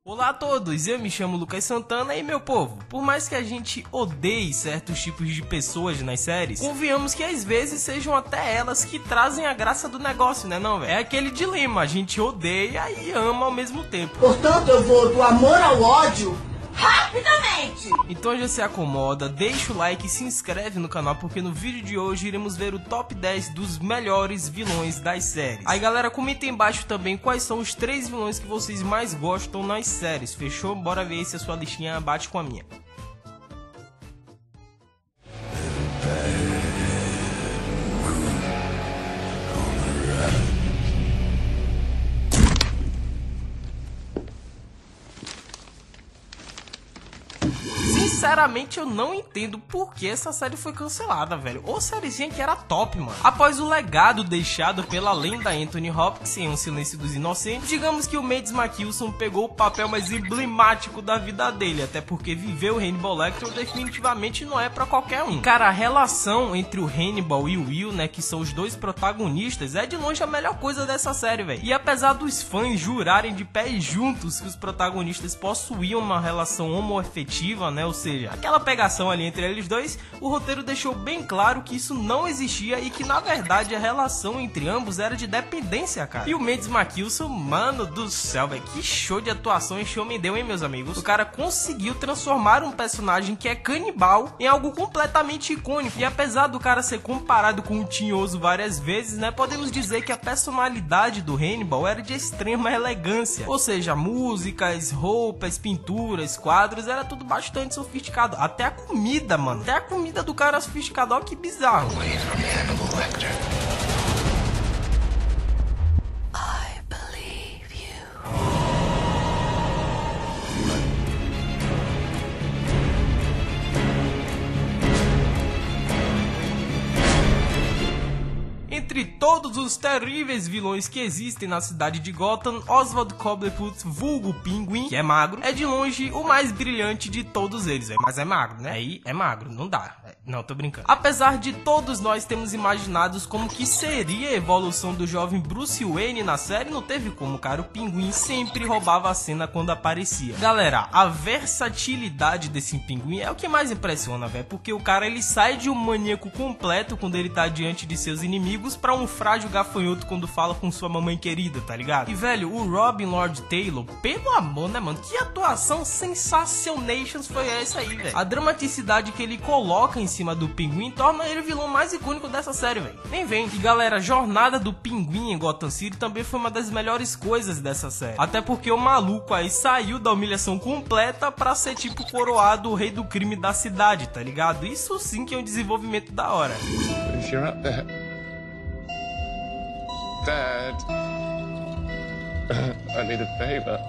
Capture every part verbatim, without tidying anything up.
Olá a todos, eu me chamo Lucas Santana e meu povo, por mais que a gente odeie certos tipos de pessoas nas séries, convenhamos que às vezes sejam até elas que trazem a graça do negócio, né não, velho? É aquele dilema, a gente odeia e ama ao mesmo tempo. Portanto, eu vou do amor ao ódio rapidamente! Então já se acomoda, deixa o like e se inscreve no canal, porque no vídeo de hoje iremos ver o top dez dos melhores vilões das séries. Aí galera, comenta aí embaixo também quais são os três vilões que vocês mais gostam nas séries, fechou? Bora ver se a sua listinha bate com a minha. Sinceramente, eu não entendo por que essa série foi cancelada, velho. Ou sériezinha que era top, mano. Após o legado deixado pela lenda Anthony Hopkins em Um Silêncio dos Inocentes, digamos que o Mads Mikkelsen pegou o papel mais emblemático da vida dele, até porque viver o Hannibal Lecter definitivamente não é pra qualquer um. Cara, a relação entre o Hannibal e o Will, né, que são os dois protagonistas, é de longe a melhor coisa dessa série, velho. E apesar dos fãs jurarem de pés juntos que os protagonistas possuíam uma relação homoafetiva, né, ou seja, aquela pegação ali entre eles dois, o roteiro deixou bem claro que isso não existia e que na verdade a relação entre ambos era de dependência, cara. E o Mads Mikkelsen, mano do céu, velho, que show de atuação esse homem deu, hein, meus amigos? O cara conseguiu transformar um personagem que é canibal em algo completamente icônico. E apesar do cara ser comparado com o Tinhoso várias vezes, né, podemos dizer que a personalidade do Hannibal era de extrema elegância. Ou seja, músicas, roupas, pinturas, quadros, era tudo bastante sofisticado. Até a comida, mano. Até a comida do cara é sofisticada. Olha que bizarro. I believe you. Entre todos os terríveis vilões que existem na cidade de Gotham, Oswald Cobblepot, vulgo Pinguim, que é magro, é de longe o mais brilhante de todos eles, véio. Mas é magro, né? Aí é magro, não dá. Não, tô brincando. Apesar de todos nós termos imaginados como que seria a evolução do jovem Bruce Wayne na série, não teve como, cara. O Pinguim sempre roubava a cena quando aparecia. Galera, a versatilidade desse Pinguim é o que mais impressiona, velho, porque o cara ele sai de um maníaco completo quando ele tá diante de seus inimigos pra um frágil gafanhoto quando fala com sua mamãe querida, tá ligado? E velho, o Robin Lord Taylor, pelo amor, né, mano? Que atuação sensacionations foi essa aí, velho? A dramaticidade que ele coloca em cima do Pinguim torna ele o vilão mais icônico dessa série, velho. Nem vem. E galera, a jornada do Pinguim em Gotham City também foi uma das melhores coisas dessa série. Até porque o maluco aí saiu da humilhação completa pra ser tipo coroado o rei do crime da cidade, tá ligado? Isso sim que é um desenvolvimento da hora. If you're up there, Dad, I need a favor.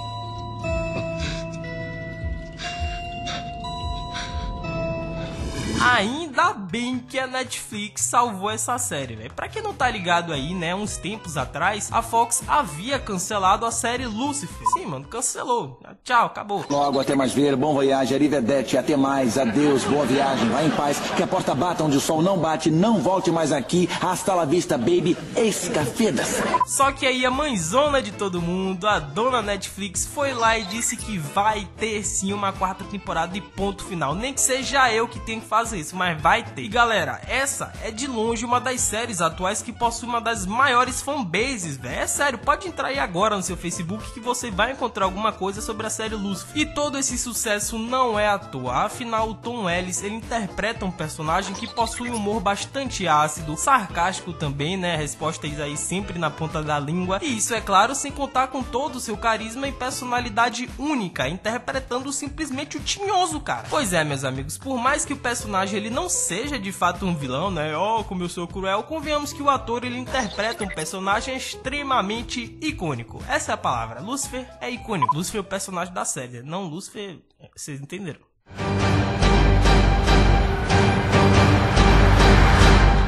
Ainda bem que a Netflix salvou essa série, velho. Pra quem não tá ligado aí, né, uns tempos atrás, a Fox havia cancelado a série Lucifer. Sim, mano, cancelou. Tchau, acabou. Logo, até mais ver, bom voyage, arrivederci, até mais, adeus, boa viagem, vá em paz, que a porta bata onde o sol não bate, não volte mais aqui, hasta la vista, baby, escafedas. Só que aí a mãezona de todo mundo, a dona Netflix, foi lá e disse que vai ter sim uma quarta temporada e ponto final. Nem que seja eu que tenho que fazer isso, mas vai ter. E galera, essa é de longe uma das séries atuais que possui uma das maiores fanbases, velho. É sério, pode entrar aí agora no seu Facebook que você vai encontrar alguma coisa sobre a série Lucifer. E todo esse sucesso não é à toa, afinal o Tom Ellis, ele interpreta um personagem que possui um humor bastante ácido, sarcástico também, né, respostas aí sempre na ponta da língua, e isso é claro sem contar com todo o seu carisma e personalidade única, interpretando simplesmente o Tinhoso, cara. Pois é, meus amigos, por mais que o personagem ele não seja de fato um vilão, né? Oh, como eu sou cruel, convenhamos que o ator ele interpreta um personagem extremamente icônico. Essa é a palavra. Lucifer é icônico. Lucifer é o personagem da série, não Lucifer. Vocês entenderam?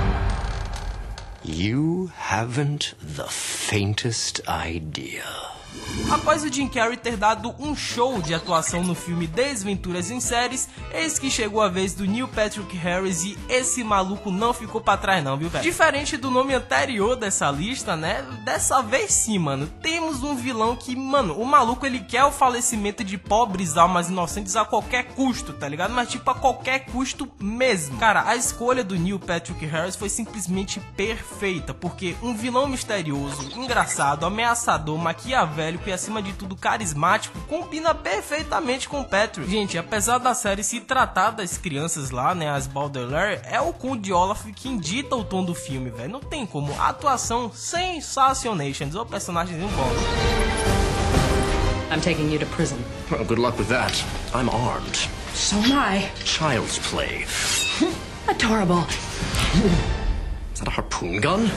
You haven't the faintest idea. Após o Jim Carrey ter dado um show de atuação no filme Desventuras em Séries, eis que chegou a vez do Neil Patrick Harris e esse maluco não ficou pra trás não, viu, velho? Diferente do nome anterior dessa lista, né? Dessa vez sim, mano, temos um vilão que, mano, o maluco ele quer o falecimento de pobres almas inocentes a qualquer custo, tá ligado? Mas tipo, a qualquer custo mesmo. Cara, a escolha do Neil Patrick Harris foi simplesmente perfeita, porque um vilão misterioso, engraçado, ameaçador, maquiavélico e acima de tudo carismático combina perfeitamente com o Patrick. Gente, apesar da série se tratar das crianças lá, né, as Baudelaire, é o Conde Olaf quem dita o tom do filme, velho. Não tem como. A atuação sensacionations, o personagem bom. I'm taking you to prison. Well, good luck with that. I'm armed. So am I. Child's play. Adorable. Is that a harpoon gun?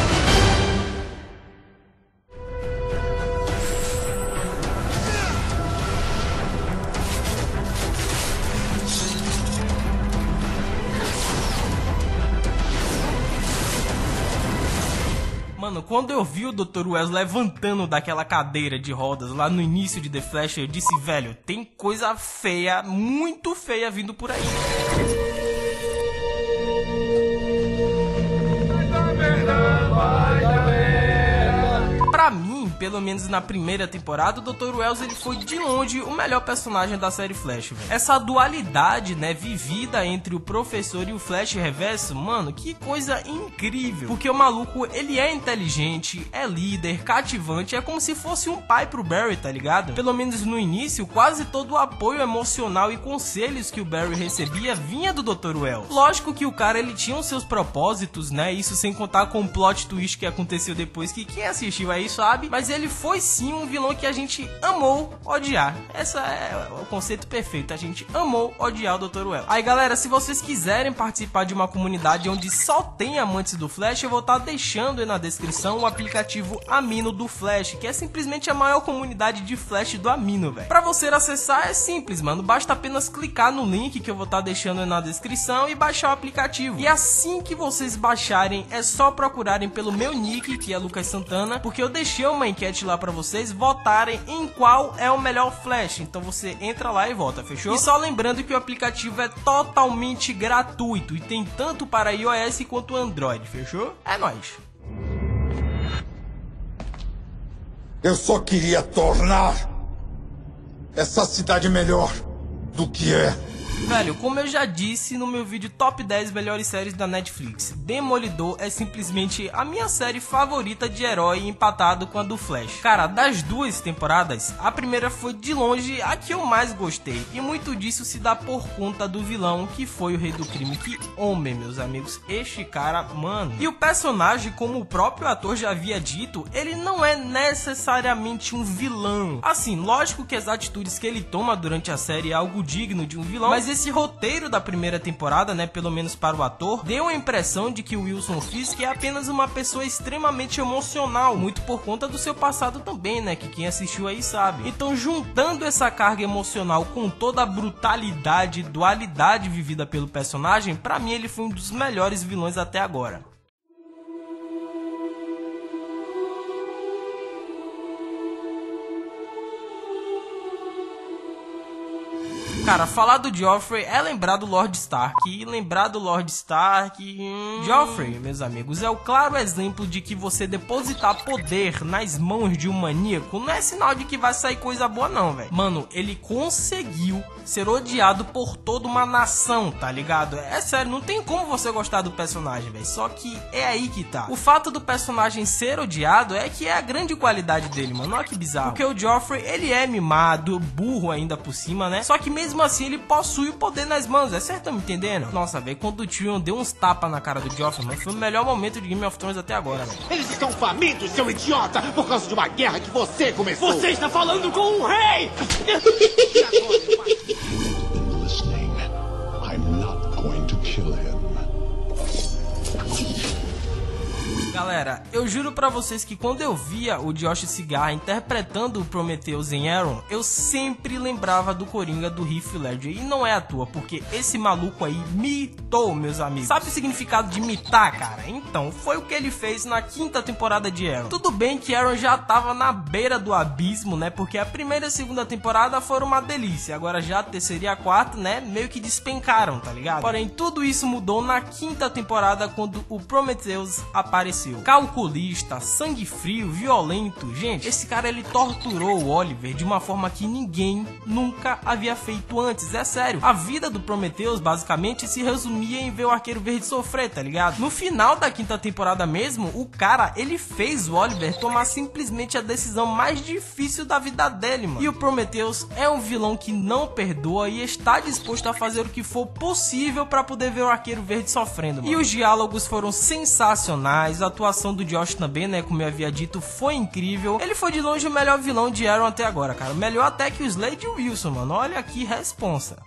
Mano, quando eu vi o doutor Wells levantando daquela cadeira de rodas lá no início de The Flash, eu disse, velho, tem coisa feia, muito feia vindo por aí. Pra mim, pelo menos na primeira temporada, o doutor Wells ele foi de longe o melhor personagem da série Flash, velho. Essa dualidade, né, vivida entre o professor e o Flash reverso, mano, que coisa incrível. Porque o maluco, ele é inteligente, é líder, cativante, é como se fosse um pai pro Barry, tá ligado? Pelo menos no início, quase todo o apoio emocional e conselhos que o Barry recebia vinha do doutor Wells. Lógico que o cara, ele tinha os seus propósitos, né, isso sem contar com o plot twist que aconteceu depois, que quem assistiu aí sabe, mas ele foi sim um vilão que a gente amou odiar. Esse é o conceito perfeito, a gente amou odiar o doutor Wells. Aí galera, se vocês quiserem participar de uma comunidade onde só tem amantes do Flash, eu vou estar deixando aí na descrição o aplicativo Amino do Flash, que é simplesmente a maior comunidade de Flash do Amino, velho. Pra você acessar é simples, mano, basta apenas clicar no link que eu vou estar deixando aí na descrição e baixar o aplicativo. E assim que vocês baixarem, é só procurarem pelo meu nick, que é Lucas Santana, porque eu deixei uma enquete lá pra vocês votarem em qual é o melhor Flash. Então você entra lá e vota, fechou? E só lembrando que o aplicativo é totalmente gratuito e tem tanto para iOS quanto Android, fechou? É nóis! Eu só queria tornar essa cidade melhor do que é. Velho, como eu já disse no meu vídeo top dez melhores séries da Netflix, Demolidor é simplesmente a minha série favorita de herói, empatado com a do Flash. Cara, das duas temporadas, a primeira foi de longe a que eu mais gostei, e muito disso se dá por conta do vilão, que foi o Rei do Crime. Que homem, meus amigos, este cara, mano. E o personagem, como o próprio ator já havia dito, ele não é necessariamente um vilão. Assim, lógico que as atitudes que ele toma durante a série é algo digno de um vilão, mas esse roteiro da primeira temporada, né, pelo menos para o ator, deu a impressão de que o Wilson Fisk é apenas uma pessoa extremamente emocional, muito por conta do seu passado também, né, que quem assistiu aí sabe. Então, juntando essa carga emocional com toda a brutalidade e dualidade vivida pelo personagem, pra mim ele foi um dos melhores vilões até agora. Cara, falar do Joffrey é lembrar do Lord Stark, e lembrar do Lord Stark... Hum... Joffrey, meus amigos, é o claro exemplo de que você depositar poder nas mãos de um maníaco não é sinal de que vai sair coisa boa não, velho. Mano, ele conseguiu ser odiado por toda uma nação, tá ligado? É sério, não tem como você gostar do personagem, velho. Só que é aí que tá. O fato do personagem ser odiado é que é a grande qualidade dele, mano. Olha que bizarro. Porque o Joffrey, ele é mimado, burro ainda por cima, né? Só que mesmo assim ele possui o poder nas mãos, é certo? Tá me entendendo? Nossa, velho, quando o Tyrion deu uns tapas na cara do Joffrey, mano, foi o melhor momento de Game of Thrones até agora, velho. Eles estão famintos, seu idiota, por causa de uma guerra que você começou. Você está falando com um rei! Listening. I'm not going to kill him. Galera, eu juro pra vocês que quando eu via o Josh Segarra interpretando o Prometheus em Arrow, eu sempre lembrava do Coringa do Heath Ledger. E não é à toa, porque esse maluco aí mitou, meus amigos. Sabe o significado de mitar, cara? Então, foi o que ele fez na quinta temporada de Arrow. Tudo bem que Arrow já tava na beira do abismo, né? Porque a primeira e a segunda temporada foram uma delícia. Agora já a terceira e a quarta, né? Meio que despencaram, tá ligado? Porém, tudo isso mudou na quinta temporada quando o Prometheus apareceu. Calculista, sangue frio, violento. Gente, esse cara ele torturou o Oliver de uma forma que ninguém nunca havia feito antes. É sério. A vida do Prometheus basicamente se resumia em ver o Arqueiro Verde sofrer, tá ligado? No final da quinta temporada mesmo, o cara, ele fez o Oliver tomar simplesmente a decisão mais difícil da vida dele, mano. E o Prometheus é um vilão que não perdoa e está disposto a fazer o que for possível pra poder ver o Arqueiro Verde sofrendo, mano. E os diálogos foram sensacionais, a atuação do Josh também, né, como eu havia dito, foi incrível. Ele foi de longe o melhor vilão de Arrow até agora, cara. Melhor até que o Slade Wilson, mano. Olha aqui, responsa.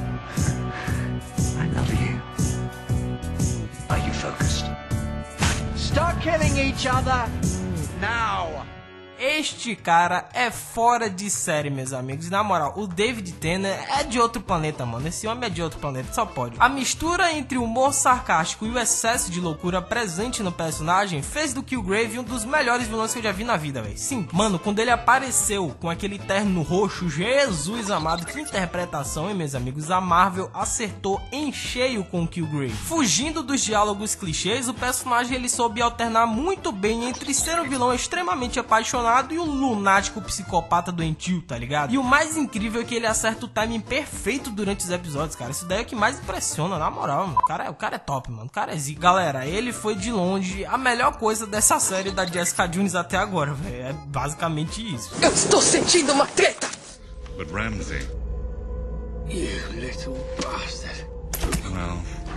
I love you. Are you focused? Start killing each other now. Este cara é fora de série, meus amigos. Na moral, o David Tennant é de outro planeta, mano. Esse homem é de outro planeta, só pode. A mistura entre o humor sarcástico e o excesso de loucura presente no personagem fez do Killgrave um dos melhores vilões que eu já vi na vida, velho. Sim, mano, quando ele apareceu com aquele terno roxo, Jesus amado, que interpretação, hein, meus amigos? A Marvel acertou em cheio com o Killgrave. Fugindo dos diálogos clichês, o personagem ele soube alternar muito bem entre ser um vilão extremamente apaixonado e um lunático psicopata doentio, tá ligado? E o mais incrível é que ele acerta o timing perfeito durante os episódios, cara. Isso daí é o que mais impressiona, na moral, mano. O cara, é, o cara é top, mano. O cara é zica. Galera, ele foi de longe a melhor coisa dessa série da Jessica Jones até agora, velho. É basicamente isso. Eu estou sentindo uma treta! But Ramsey, You little bastard. well,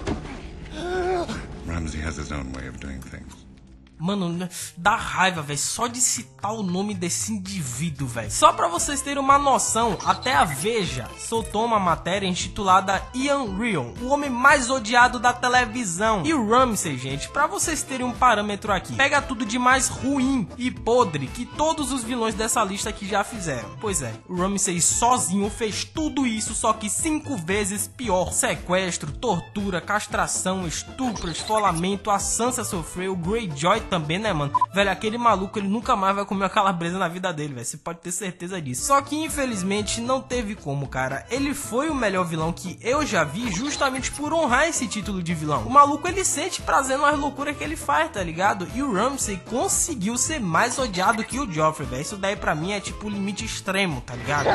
Ramsey has his own way of doing things. Mano, dá raiva, velho, só de citar o nome desse indivíduo, velho. Só pra vocês terem uma noção, até a Veja soltou uma matéria intitulada Ian Rion, o homem mais odiado da televisão. E o Ramsey, gente, pra vocês terem um parâmetro aqui, pega tudo de mais ruim e podre que todos os vilões dessa lista aqui já fizeram. Pois é, o Ramsey sozinho fez tudo isso, só que cinco vezes pior. Sequestro, tortura, castração, estupro, esfolamento, a Sansa sofreu, o Greyjoy também, né, mano? Velho, aquele maluco, ele nunca mais vai comer uma calabresa na vida dele, velho. Você pode ter certeza disso. Só que, infelizmente, não teve como, cara. Ele foi o melhor vilão que eu já vi justamente por honrar esse título de vilão. O maluco, ele sente prazer nas loucuras que ele faz, tá ligado? E o Ramsey conseguiu ser mais odiado que o Joffrey, velho. Isso daí, pra mim, é tipo o limite extremo, tá ligado?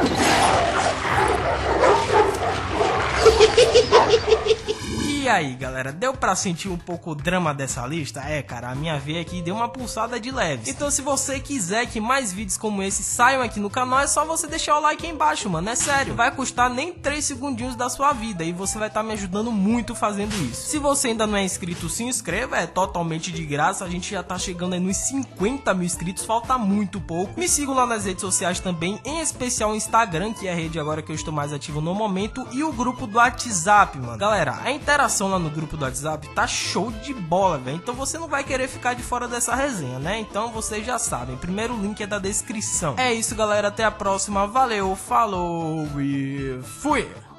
E aí, galera, deu pra sentir um pouco o drama dessa lista? É, cara, a minha veia aqui deu uma pulsada de leves. Então, se você quiser que mais vídeos como esse saiam aqui no canal, é só você deixar o like aí embaixo, mano. É sério, vai custar nem três segundinhos da sua vida e você vai estar me ajudando muito fazendo isso. Se você ainda não é inscrito, se inscreva, é totalmente de graça. A gente já tá chegando aí nos cinquenta mil inscritos, falta muito pouco. Me sigam lá nas redes sociais também, em especial o Instagram, que é a rede agora que eu estou mais ativo no momento, e o grupo do WhatsApp, mano. Galera, a interação lá no grupo do WhatsApp tá show de bola, velho. Então você não vai querer ficar de fora dessa resenha, né? Então vocês já sabem. Primeiro link é da descrição. É isso, galera. Até a próxima. Valeu, falou e fui!